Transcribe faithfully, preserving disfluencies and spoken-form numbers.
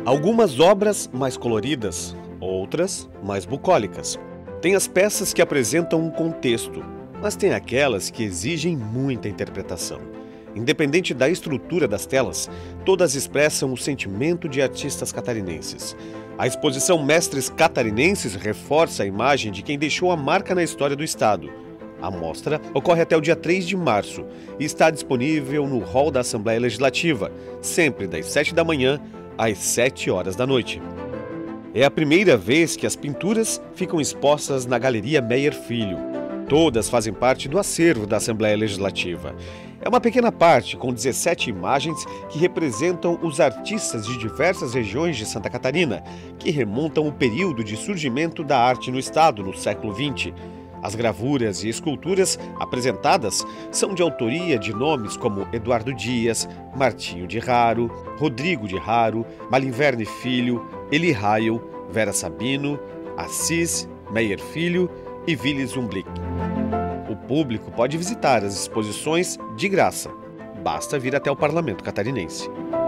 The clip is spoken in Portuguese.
Algumas obras mais coloridas, outras mais bucólicas. Tem as peças que apresentam um contexto, mas tem aquelas que exigem muita interpretação. Independente da estrutura das telas, todas expressam o sentimento de artistas catarinenses. A exposição Mestres Catarinenses reforça a imagem de quem deixou a marca na história do estado. A mostra ocorre até o dia três de março e está disponível no hall da Assembleia Legislativa, sempre das sete da manhã às sete horas da noite. É a primeira vez que as pinturas ficam expostas na Galeria Meyer Filho. Todas fazem parte do acervo da Assembleia Legislativa. É uma pequena parte, com dezessete imagens que representam os artistas de diversas regiões de Santa Catarina, que remontam o período de surgimento da arte no estado, no século vinte. As gravuras e esculturas apresentadas são de autoria de nomes como Eduardo Dias, Martinho de Raro, Rodrigo de Raro, Malinverne Filho, Eli Raio, Vera Sabino, Assis, Meyer Filho e Willis Umblick. O público pode visitar as exposições de graça. Basta vir até o Parlamento Catarinense.